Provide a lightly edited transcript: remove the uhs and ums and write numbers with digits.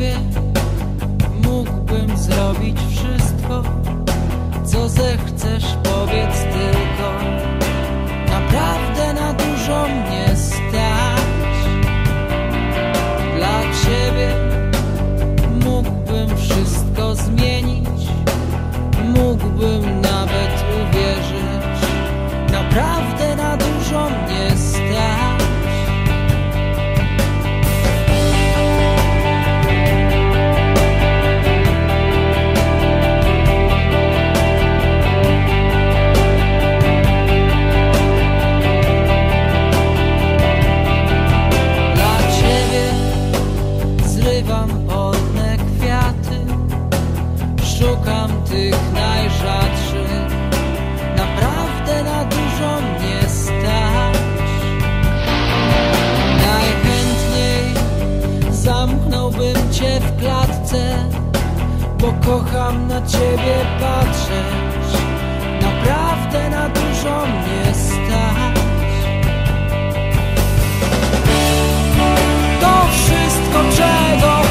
ciebie mógłbym zrobić wszystko, co zechcesz, powiedz tylko. Naprawdę na dużo mnie stać. Dla ciebie mógłbym wszystko zmienić, mógłbym nawet uwierzyć. Naprawdę na dużo mnie stać. Polne kwiaty, szukam tych najrzadszych. Naprawdę na dużo mnie stać. Najchętniej zamknąłbym cię w klatce, bo kocham na ciebie patrzeć. Naprawdę na dużo mnie stać. To wszystko, czego